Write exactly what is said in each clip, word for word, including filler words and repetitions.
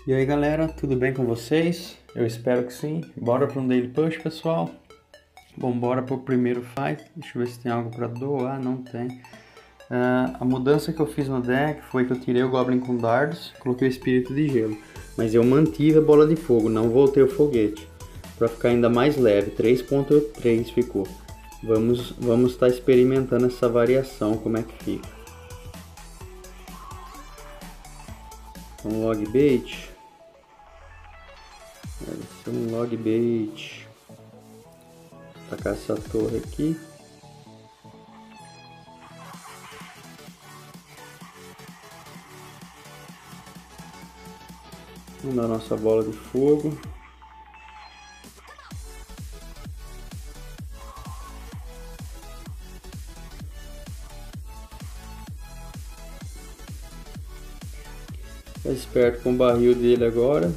E aí galera, tudo bem com vocês? Eu espero que sim. Bora para um Daily Push, pessoal? Bom, bora pro primeiro fight. Deixa eu ver se tem algo para doar. Não tem. Uh, a mudança que eu fiz no deck foi que eu tirei o Goblin com dardos, coloquei o Espírito de Gelo. Mas eu mantive a Bola de Fogo, não voltei o Foguete. Para ficar ainda mais leve, três ponto três ficou. Vamos vamos estar experimentando essa variação, como é que fica. Um log bait. Deve ser um log bait. Vou tacar essa torre aqui. Vamos dar nossa bola de fogo. Tá esperto com o barril dele agora.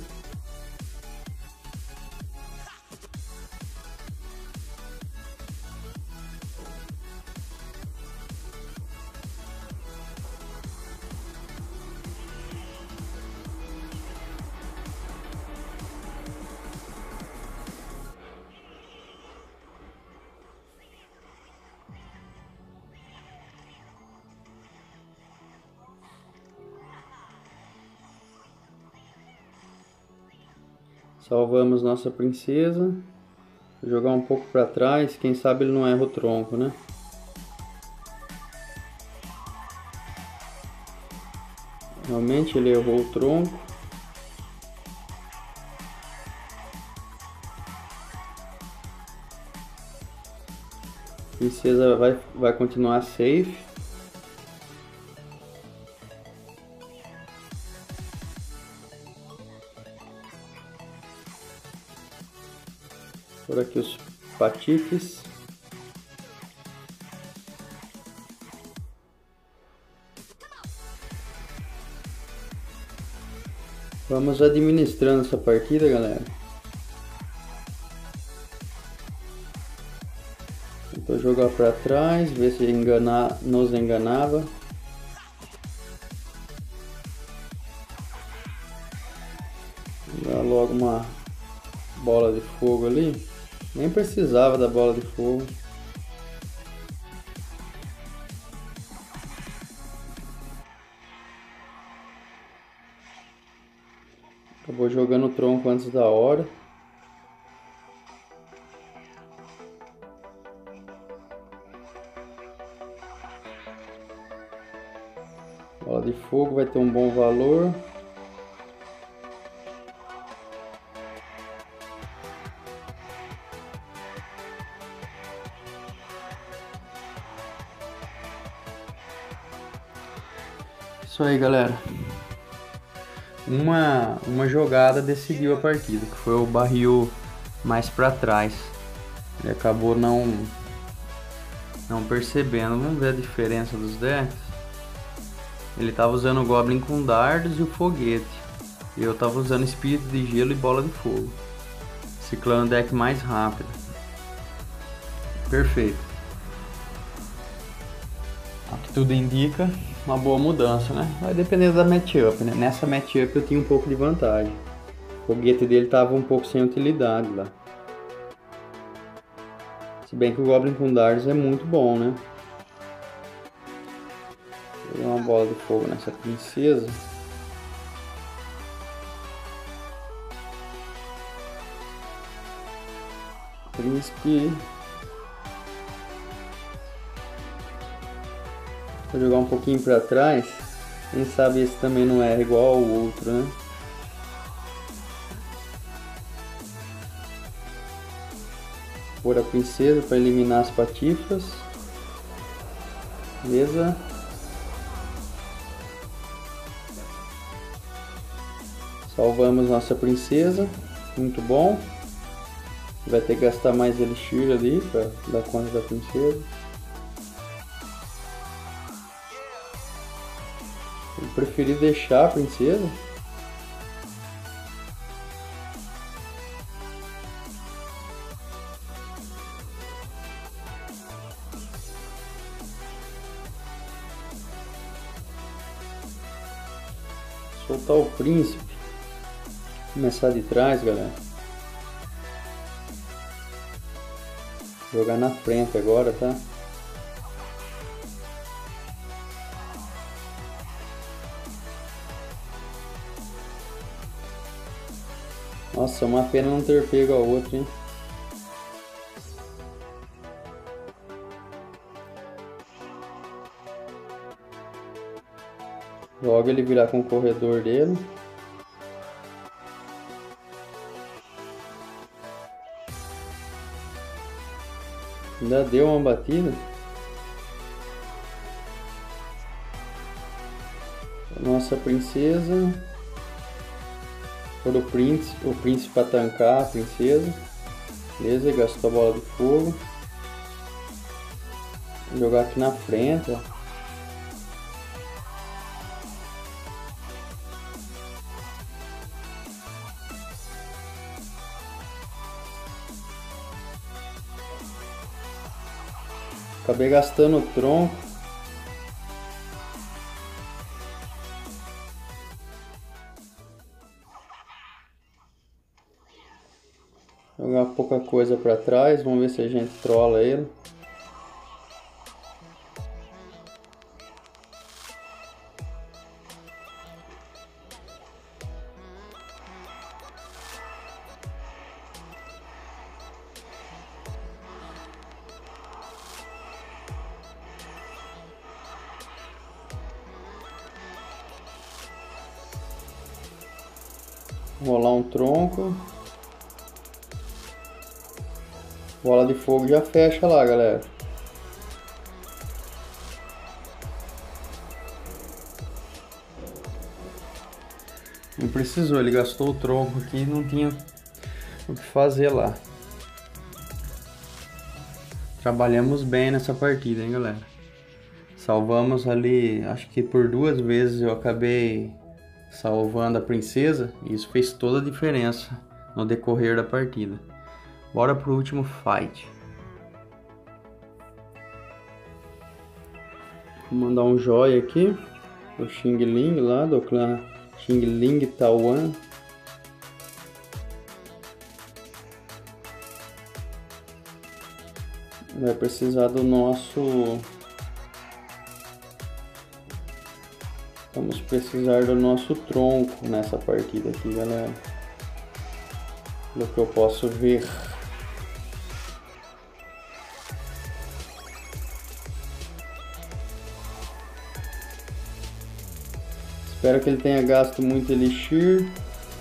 Salvamos nossa princesa. Vou jogar um pouco para trás, quem sabe ele não erra o tronco, né? Realmente ele errou o tronco. A princesa vai, vai continuar safe. Por aqui os patifes. Vamos administrando essa partida, galera. Tentou jogar para trás, ver se enganar, nos enganava. Dá logo uma bola de fogo ali. Nem precisava da bola de fogo. Acabou jogando o tronco antes da hora. Bola de fogo vai ter um bom valor. Isso aí, galera. Uma, uma jogada decidiu a partida, que foi o barril mais para trás. Ele acabou não, não percebendo. Vamos ver a diferença dos decks. Ele estava usando o Goblin com dardos e o Foguete. E eu estava usando Espírito de Gelo e Bola de Fogo. Ciclando o deck mais rápido. Perfeito. Aqui tudo indica uma boa mudança, né? Vai depender da matchup, né? Nessa matchup eu tinha um pouco de vantagem. O foguete dele estava um pouco sem utilidade lá. Se bem que o Goblin com dardos é muito bom, né? Vou dar uma bola de fogo nessa princesa. Príncipe. Vou jogar um pouquinho para trás. Quem sabe esse também não é igual ao outro, né? Pôr a princesa para eliminar as patifas. Beleza. Salvamos nossa princesa. Muito bom. Vai ter que gastar mais elixir ali para dar conta da princesa. Eu preferi deixar a princesa. Soltar o príncipe. Começar de trás, galera. Jogar na frente agora, tá? Nossa, uma pena não ter pego a outra, hein? Logo ele virar com o corredor dele. Ainda deu uma batida. Nossa princesa. Por o príncipe, o príncipe para tancar a princesa. Beleza, gastou a bola de fogo. Vou jogar aqui na frente, ó. Acabei gastando o tronco. Jogar pouca coisa para trás, vamos ver se a gente trola ele. Rolar um tronco. Bola de fogo já fecha lá, galera. Não precisou, ele gastou o tronco aqui e não tinha o que fazer lá. Trabalhamos bem nessa partida, hein, galera. Salvamos ali, acho que por duas vezes eu acabei salvando a princesa. E isso fez toda a diferença no decorrer da partida. Bora pro último fight. Vou mandar um joia aqui do Xing Ling lá, do clã Xing Ling Taiwan. Vai precisar do nosso... Vamos precisar do nosso tronco nessa partida aqui, galera. Do que eu posso ver. Espero que ele tenha gasto muito elixir.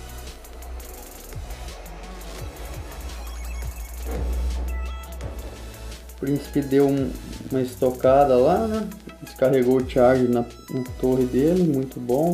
O príncipe deu um, uma estocada lá, né? Descarregou o charge na, na torre dele, muito bom.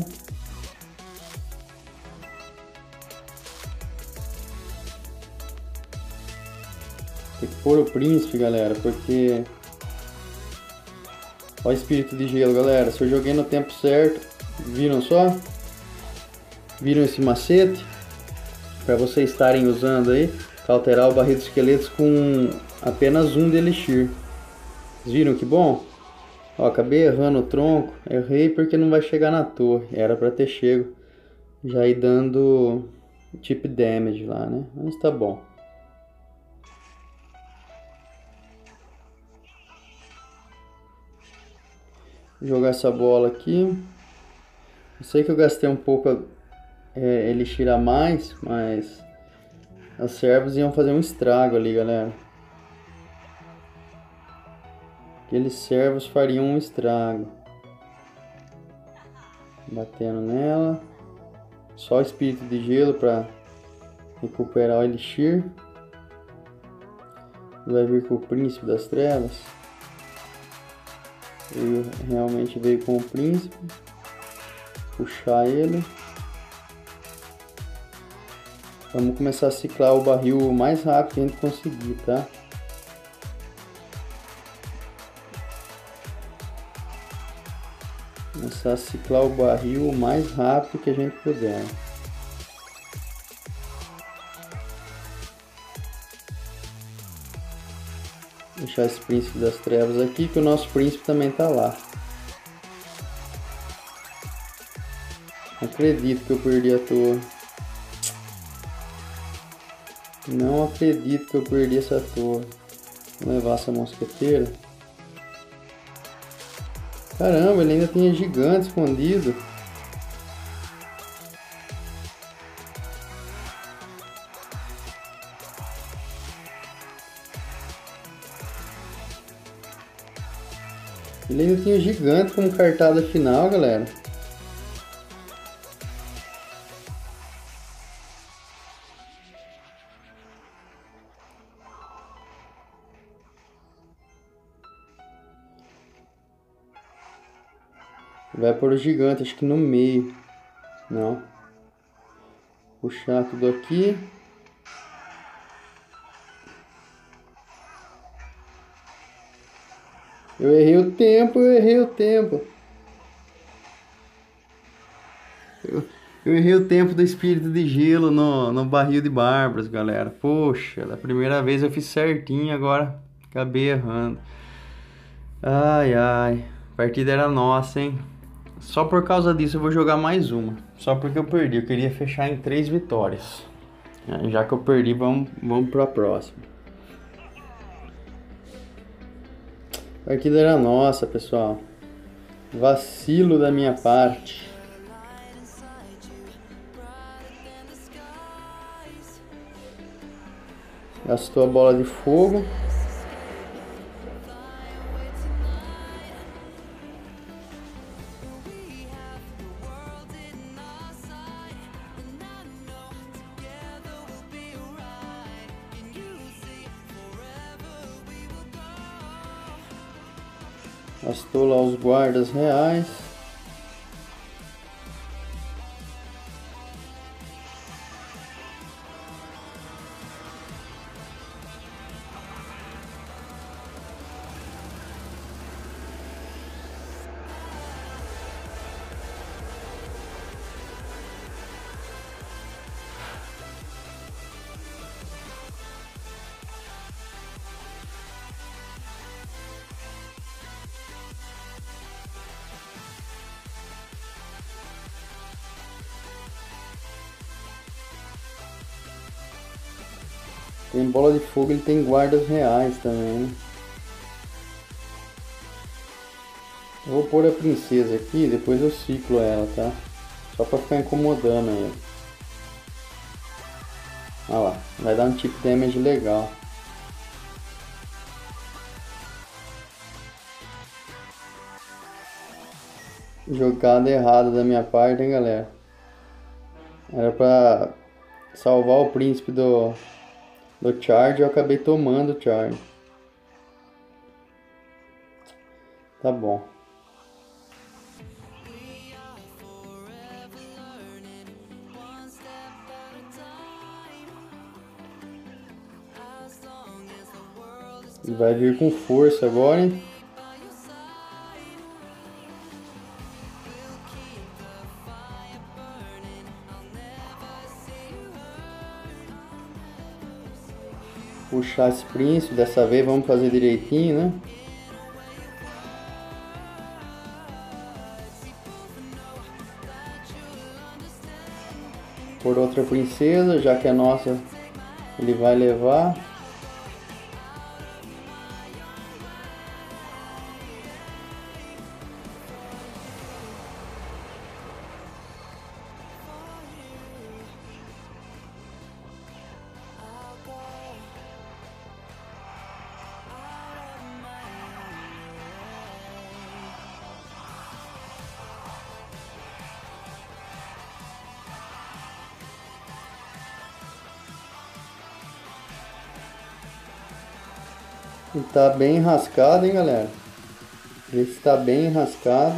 Tem que pôr o príncipe, galera, porque... Olha o espírito de gelo, galera. Se eu joguei no tempo certo, viram só? Viram esse macete? Para vocês estarem usando aí, alterar o barril dos esqueletos com apenas um de elixir. Vocês viram que bom? Ó, acabei errando o tronco. Errei porque não vai chegar na torre. Era para ter chego. Já ir dando tip damage lá, né? Mas tá bom. Vou jogar essa bola aqui. Eu sei que eu gastei um pouco é, elixir a mais, mas as servas iam fazer um estrago ali, galera. Aqueles servos fariam um estrago. Batendo nela. Só o espírito de gelo para recuperar o elixir. Vai vir com o príncipe das trevas. Ele realmente veio com o príncipe. Puxar ele. Vamos começar a ciclar o barril o mais rápido que a gente conseguir, tá? Começar a ciclar o barril o mais rápido que a gente puder. Deixar esse príncipe das trevas aqui, que o nosso príncipe também tá lá. Não acredito que eu perdi a torre. Não acredito que eu perdi essa torre. Vou levar essa mosqueteira. Caramba, ele ainda tinha gigante escondido. Ele ainda tinha gigante como cartada final, galera. Vai pôr o gigante, acho que no meio. Não. Puxar tudo aqui. Eu errei o tempo, eu errei o tempo. Eu, eu errei o tempo do espírito de gelo no, no barril de bárbaros, galera. Poxa, da primeira vez eu fiz certinho, agora acabei errando. Ai, ai. A partida era nossa, hein? Só por causa disso eu vou jogar mais uma. Só porque eu perdi. Eu queria fechar em três vitórias. Já que eu perdi, vamos, vamos pra próxima. A partida era nossa, pessoal. Vacilo da minha parte. Gastou a bola de fogo. Gastou lá os guardas reais. Tem bola de fogo, ele tem guardas reais também, né? Vou pôr a princesa aqui, depois eu ciclo ela, tá? Só pra ficar incomodando ele. Olha lá, vai dar um tipo damage legal. Jogada errada da minha parte, hein, galera? Era pra salvar o príncipe do, do charge, eu acabei tomando o charge. Tá bom. Ele vai vir com força agora, hein? Puxar esse príncipe, dessa vez vamos fazer direitinho, né? Por outra princesa, já que é nossa, ele vai levar. E tá bem enrascado, hein, galera? Esse tá bem enrascado.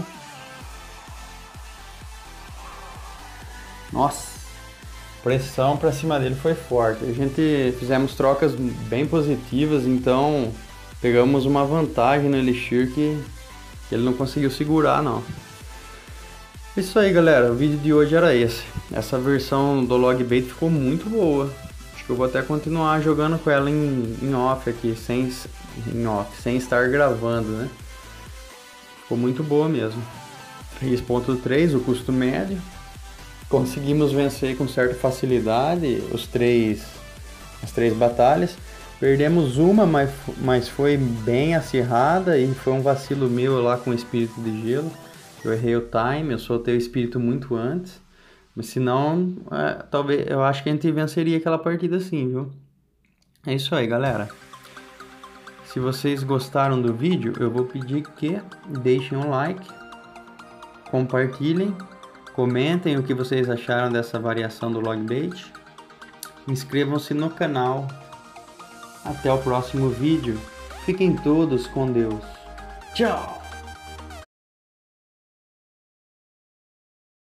Nossa, pressão pra cima dele foi forte. A gente fizemos trocas bem positivas, então pegamos uma vantagem no Elixir que ele não conseguiu segurar, não. Isso aí, galera, o vídeo de hoje era esse. Essa versão do Logbait ficou muito boa. Acho que eu vou até continuar jogando com ela em, em off aqui, sem, em off, sem estar gravando, né? Ficou muito boa mesmo. três ponto três, o custo médio. Conseguimos vencer com certa facilidade os três as três batalhas. Perdemos uma, mas, mas foi bem acirrada e foi um vacilo meu lá com o espírito de gelo. Eu errei o time, eu soltei o espírito muito antes. Mas senão, é, talvez, eu acho que a gente venceria aquela partida sim, viu? É isso aí, galera. Se vocês gostaram do vídeo, eu vou pedir que deixem um like, compartilhem, comentem o que vocês acharam dessa variação do log bait. Inscrevam-se no canal. Até o próximo vídeo. Fiquem todos com Deus. Tchau!